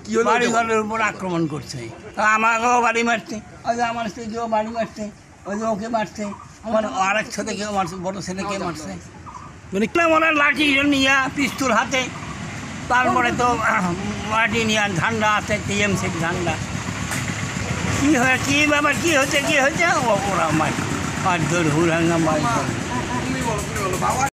বাড়ি ঘরের উপর আক্রমণ করছে, আমাকেও বাড়ি মারছে, ওই যে আমার স্ত্রীকেও বাড়ি মারছে, ওই যে ওকে মারছে, আমার আরেক ছেলেকেও মারছে, বড় ছেলেকে মারছে। মানে মনে লাঠি নিয়ে পিস্তল হাতে, তারপরে তো মাটি নিয়ে ঝান্ডা আছে, টিএমসির ঝান্ডা। কী হয় কী ব্যাপার, কী হচ্ছে ওরা মার দৌড় হুড়াঙ্গা মার।